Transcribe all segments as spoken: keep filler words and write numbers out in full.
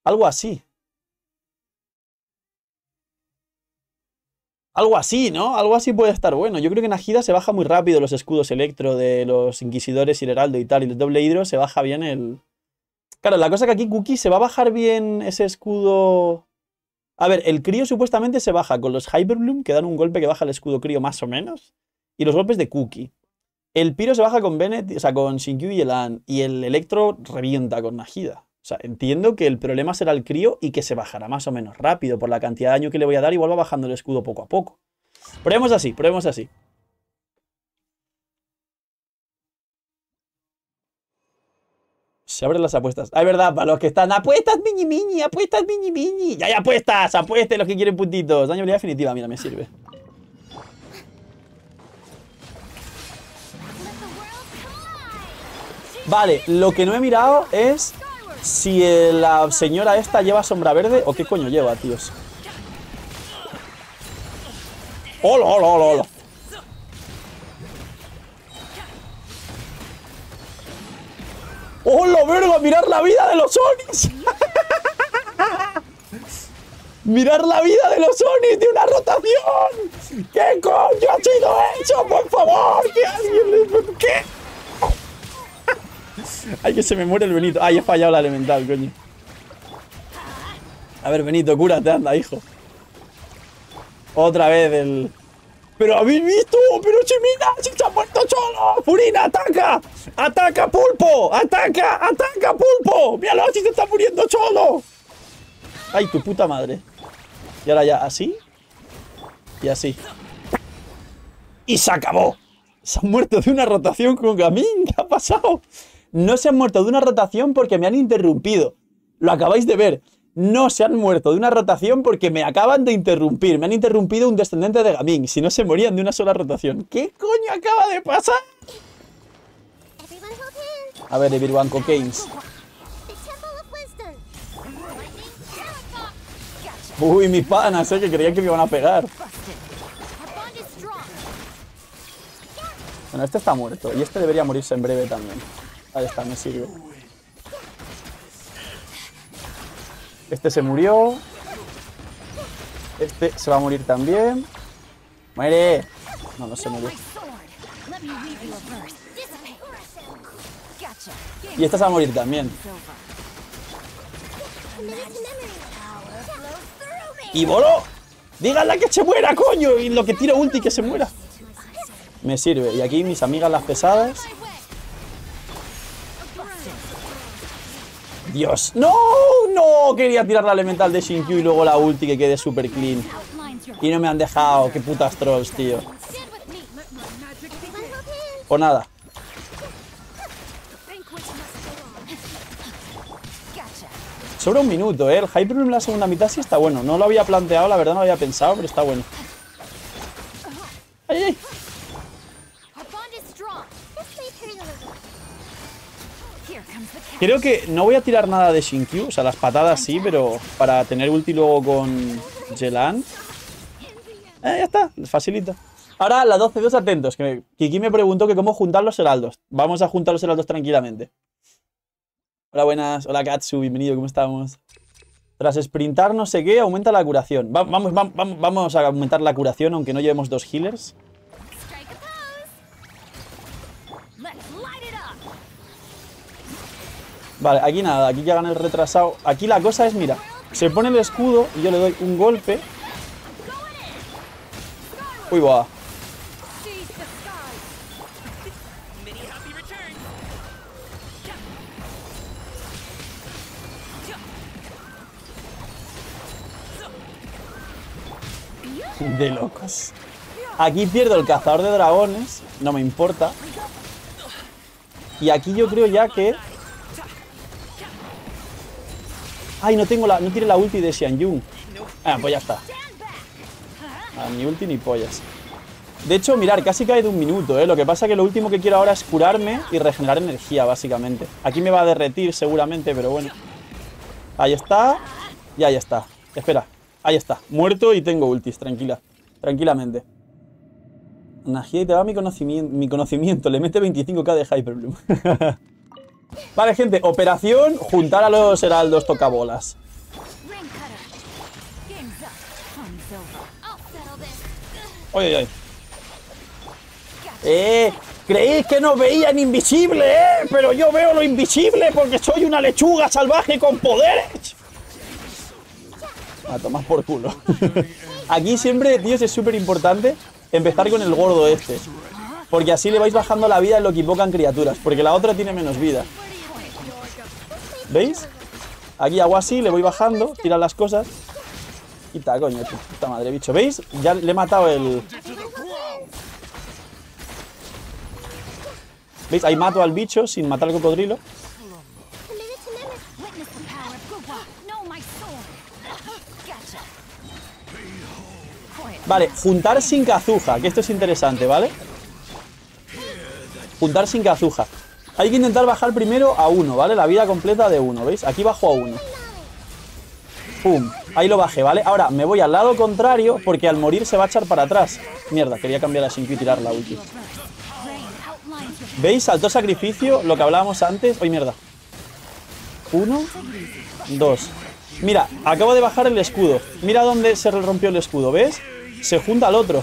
Algo así. Algo así, ¿no? Algo así puede estar bueno. Yo creo que en Najida se baja muy rápido los escudos electro de los inquisidores y el heraldo y tal. Y el doble hidro se baja bien el... Claro, la cosa es que aquí Cookie se va a bajar bien ese escudo... A ver, el crío supuestamente se baja con los Hyperbloom, que dan un golpe que baja el escudo crío más o menos. Y los golpes de Cookie. El Pyro se baja con Bennett, o sea, con Shinkyu y Elan. Y el electro revienta con Najida. O sea, entiendo que el problema será el crío y que se bajará más o menos rápido por la cantidad de daño que le voy a dar, igual va bajando el escudo poco a poco. Probemos así, probemos así. Se abren las apuestas. Ah, es verdad, para los que están. ¡Apuestas, mini mini! ¡Apuestas, mini mini! ¡Ya hay apuestas! ¡Apuesten los que quieren puntitos! Daño habilidad definitiva, mira, me sirve. Vale, lo que no he mirado es si la señora esta lleva sombra verde o qué coño lleva, tíos. ¡Hola, hola, hola, hola! ¡Hola, verga! ¡Mirar la vida de los Onis! ¡Mirar la vida de los Onis de una rotación! ¿Qué coño ha sido eso? ¡Por favor! ¡Que alguien le... ¿Qué? Ay, que se me muere el Benito. Ay, he fallado la elemental, coño. A ver, Benito, cúrate, anda, hijo. Otra vez el... ¡Pero habéis visto! ¡Pero Chimina! ¡Si se ha muerto solo! ¡Furina, ataca! ¡Ataca, Pulpo! ¡Ataca! ¡Ataca, Pulpo! ¡Míralo, si se está muriendo solo! ¡Ay, tu puta madre! Y ahora ya, así. Y así. ¡Y se acabó! Se han muerto de una rotación con Gaming. ¿Qué ha pasado? No se han muerto de una rotación porque me han interrumpido. Lo acabáis de ver. No se han muerto de una rotación porque me acaban de interrumpir. Me han interrumpido un descendente de Gaming. Si no, se morían de una sola rotación. ¿Qué coño acaba de pasar? A ver, everyone cocaines. Uy, mis panas, eh, que creían que me iban a pegar. Bueno, este está muerto. Y este debería morirse en breve también. Ahí está, me sirve. Este se murió. Este se va a morir también. ¡Muere! No, no se murió. Y este se va a morir también. ¡Y voló! ¡Díganle que se muera, coño! Y lo que tira ulti, que se muera. Me sirve. Y aquí mis amigas las pesadas. Dios. ¡No! ¡No! Quería tirar la elemental de Shinkyu y luego la ulti que quede super clean. Y no me han dejado. ¡Qué putas trolls, tío! O nada. Sobra un minuto, ¿eh? El Hyper en la segunda mitad sí está bueno. No lo había planteado, la verdad no lo había pensado, pero está bueno. ¡Ay, ay! Creo que no voy a tirar nada de Shinkyu. O sea, las patadas sí, pero para tener ulti luego con Yelan. Eh, ya está, facilita. Ahora la doce dos atentos. Que Kiki me preguntó que cómo juntar los heraldos. Vamos a juntar los heraldos tranquilamente. Hola, buenas. Hola, Katsu. Bienvenido. ¿Cómo estamos? Tras sprintar no sé qué, aumenta la curación. Va, vamos, vamos, vamos a aumentar la curación, aunque no llevemos dos healers. Vale, aquí nada. Aquí ya gana el retrasado. Aquí la cosa es, mira, se pone el escudo y yo le doy un golpe. Uy, va. De locos. Aquí pierdo el cazador de dragones. No me importa. Y aquí yo creo ya que... Ay, no tengo la... No tiene la ulti de Xianyun. Ah, pues ya está. Ah, ni ulti ni pollas. De hecho, mirar, casi cae de un minuto, ¿eh? Lo que pasa es que lo último que quiero ahora es curarme y regenerar energía, básicamente. Aquí me va a derretir seguramente, pero bueno. Ahí está. Y ahí está. Espera. Ahí está, muerto y tengo ultis, tranquila, tranquilamente. Najida y te va mi conocimiento, mi conocimiento, le mete veinticinco k de Hyperbloom. Vale, gente, operación, juntar a los heraldos tocabolas. ¡Ay, ay, ay! ¡Eh! ¿Creéis que no veían invisible, eh? Pero yo veo lo invisible porque soy una lechuga salvaje con poderes. A tomar por culo. Aquí siempre, tíos, es súper importante empezar con el gordo este. Porque así le vais bajando la vida en lo que invocan criaturas. Porque la otra tiene menos vida. ¿Veis? Aquí hago así, le voy bajando, tiran las cosas. Quita, coño, puta madre, bicho. ¿Veis? Ya le he matado el... ¿Veis? Ahí mato al bicho sin matar al cocodrilo. Vale, juntar sin Kazuha, que esto es interesante, ¿vale? Juntar sin Kazuha. Hay que intentar bajar primero a uno, ¿vale? La vida completa de uno, ¿veis? Aquí bajo a uno. Pum, ahí lo bajé, ¿vale? Ahora me voy al lado contrario porque al morir se va a echar para atrás. Mierda, quería cambiar a Shinkyu y tirar la ulti. ¿Veis? Saltó sacrificio, lo que hablábamos antes. ¡Ay, mierda! Uno, dos. Mira, acabo de bajar el escudo. Mira dónde se rompió el escudo, ¿ves? Se junta al otro.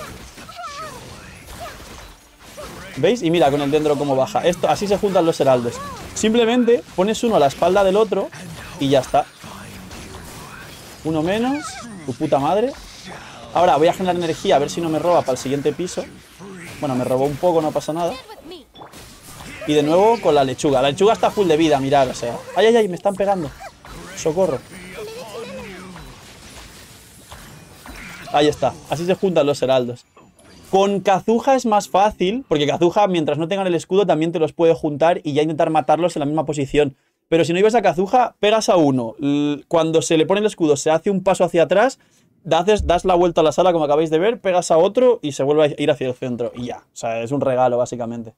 ¿Veis? Y mira con el dendro cómo baja. Esto, así se juntan los heraldos. Simplemente pones uno a la espalda del otro y ya está. Uno menos. Tu puta madre. Ahora voy a generar energía a ver si no me roba para el siguiente piso. Bueno, me robó un poco, no pasa nada. Y de nuevo con la lechuga. La lechuga está full de vida, mirad, o sea. ¡Ay, ay, ay! Me están pegando. Socorro. Ahí está. Así se juntan los heraldos. Con Kazuha es más fácil, porque Kazuha, mientras no tengan el escudo, también te los puede juntar y ya intentar matarlos en la misma posición. Pero si no ibas a Kazuha, pegas a uno. Cuando se le pone el escudo, se hace un paso hacia atrás, das, das la vuelta a la sala, como acabáis de ver, pegas a otro y se vuelve a ir hacia el centro. Y ya. O sea, es un regalo, básicamente.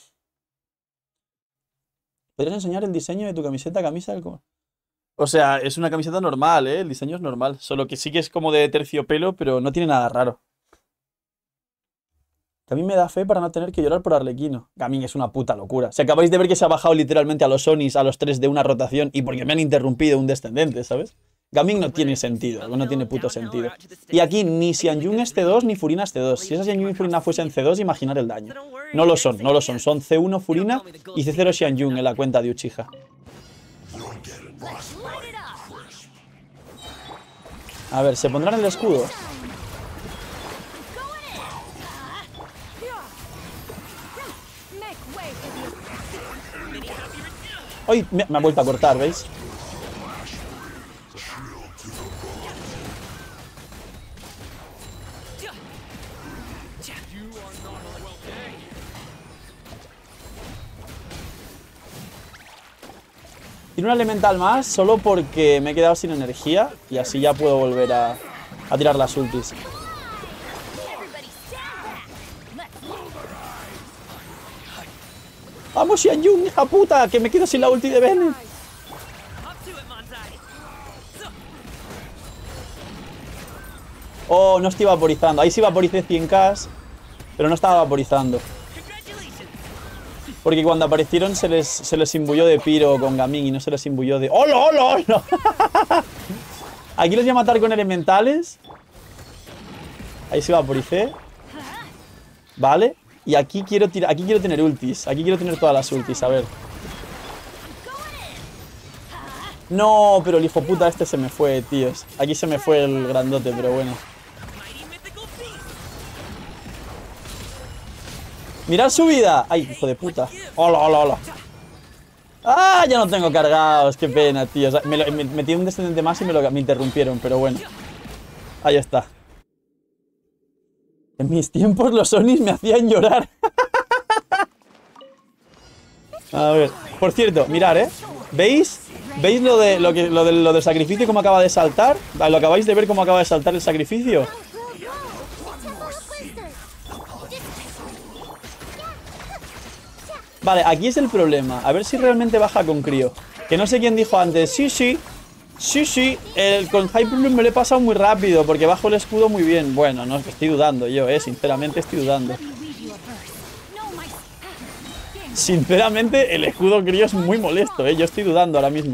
¿Podrías enseñar el diseño de tu camiseta? Camisa del... O sea, es una camiseta normal, ¿eh? El diseño es normal. Solo que sí que es como de terciopelo, pero no tiene nada raro. A mí me da fe para no tener que llorar por Arlequino. Gaming es una puta locura. Si acabáis de ver que se ha bajado literalmente a los Onis, a los tres de una rotación, y porque me han interrumpido un descendente, ¿sabes? Gaming no tiene sentido, no tiene puto sentido. Y aquí ni Xianyun es C dos ni Furina es C dos. Si esa Xianyun y Furina fuesen C dos, imaginar el daño. No lo son, no lo son. Son C uno Furina y C cero Xianyun en la cuenta de Uchiha. A ver, ¿se pondrán el escudo? ¡Ay! Me, me ha vuelto a cortar, ¿veis? Tiene un elemental más solo porque me he quedado sin energía y así ya puedo volver a, a tirar las ultis. ¡Vamos, Xianyun, hija puta! ¡Que me quedo sin la ulti de Bennett! Oh, no estoy vaporizando. Ahí sí vaporicé cien K, pero no estaba vaporizando. Porque cuando aparecieron se les, se les imbuyó de piro con Gaming y no se les imbuyó de... ¡Hola, hola, hola! Aquí los voy a matar con elementales. Ahí sí vaporicé. Vale. Y aquí quiero, tirar, aquí quiero tener ultis. Aquí quiero tener todas las ultis, a ver. No, pero el hijo puta este se me fue, tíos. Aquí se me fue el grandote, pero bueno. Mirad su vida. Ay, hijo de puta. Hola, hola, hola. Ah, ya no tengo cargados. Qué pena, tío. O sea, me, me metí un descendente más y me lo me interrumpieron, pero bueno. Ahí está. En mis tiempos los Onis me hacían llorar. A ver. Por cierto, mirad, ¿eh? ¿Veis? ¿Veis lo de lo que lo de, lo del sacrificio cómo acaba de saltar? ¿Lo acabáis de ver cómo acaba de saltar el sacrificio? Vale, aquí es el problema. A ver si realmente baja con crío. Que no sé quién dijo antes. Sí, sí. Sí, sí. El, con Hyper Bloom me lo he pasado muy rápido porque bajo el escudo muy bien. Bueno, no, estoy dudando yo, eh. Sinceramente estoy dudando. Sinceramente el escudo crío es muy molesto, eh. Yo estoy dudando ahora mismo.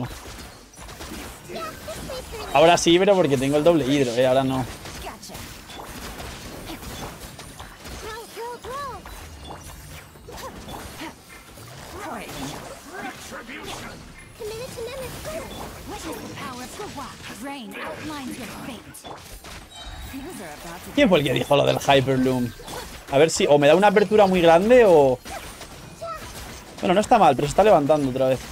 Ahora sí, pero porque tengo el doble hidro, eh. Ahora no. ¿Quién fue el que dijo lo del Hyperloom? A ver si o me da una apertura muy grande o... Bueno, no está mal, pero se está levantando otra vez.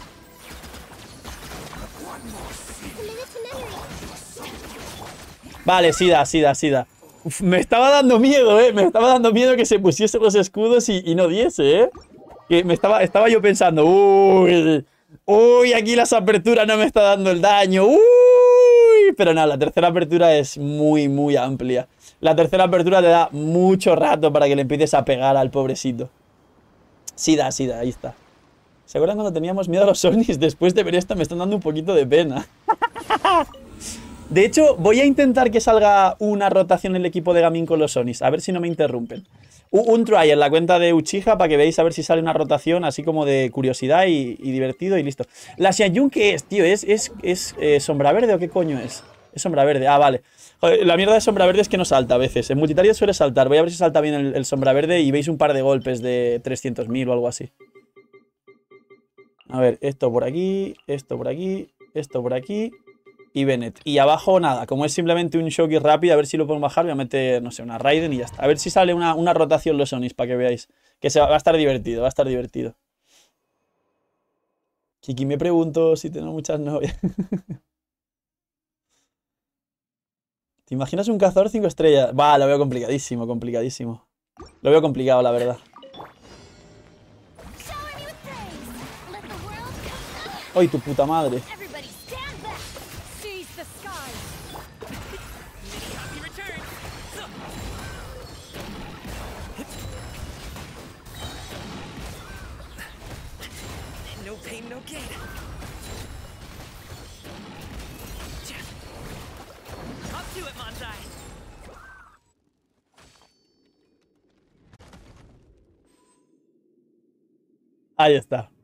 Vale, sí da, sí da, sí da. Uf, me estaba dando miedo, eh. Me estaba dando miedo que se pusiese los escudos y, y no diese, eh. Que me estaba, estaba yo pensando, uy, uy, aquí las aperturas no me está dando el daño, uy. Pero nada, la tercera apertura es muy, muy amplia. La tercera apertura te da mucho rato para que le empieces a pegar al pobrecito. Sí da, sí da, ahí está. ¿Se acuerdan cuando teníamos miedo a los Onis? Después de ver esto me están dando un poquito de pena. De hecho, voy a intentar que salga una rotación en el equipo de Gaming con los Onis. A ver si no me interrumpen. Un try en la cuenta de Uchiha para que veáis a ver si sale una rotación así como de curiosidad y, y divertido y listo. ¿La Xianyun qué es, tío? ¿Es, es, es eh, sombra verde o qué coño es? Es sombra verde. Ah, vale. Joder, la mierda de sombra verde es que no salta a veces. En multitarget suele saltar. Voy a ver si salta bien el, el sombra verde y veis un par de golpes de trescientos mil o algo así. A ver, esto por aquí, esto por aquí, esto por aquí y Bennett. Y abajo nada, como es simplemente un Shoki rápido, a ver si lo puedo bajar, voy a meter, no sé, una Raiden y ya está. A ver si sale una, una rotación los Onis para que veáis. Que se va, va a estar divertido, va a estar divertido. Kiki, me pregunto si tengo muchas novias. ¿Te imaginas un cazador cinco estrellas? Va, lo veo complicadísimo, complicadísimo. Lo veo complicado, la verdad. ¡Ay, tu puta madre! Ahí está.